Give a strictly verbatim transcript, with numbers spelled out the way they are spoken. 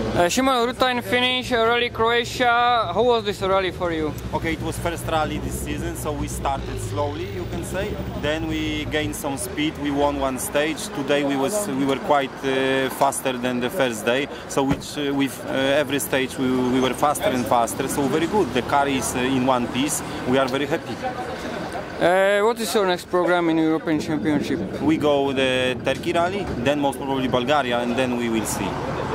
Uh, Szymon, routine finish, uh, Rally Croatia. How was this rally for you? Okay, it was first rally this season, so we started slowly, you can say. Then we gained some speed. We won one stage. Today we was we were quite uh, faster than the first day. So which uh, with uh, every stage we, we were faster and faster. So very good. The car is uh, in one piece. We are very happy. Uh, what is your next program in European Championship? We go the Turkey rally, then most probably Bulgaria, and then we will see.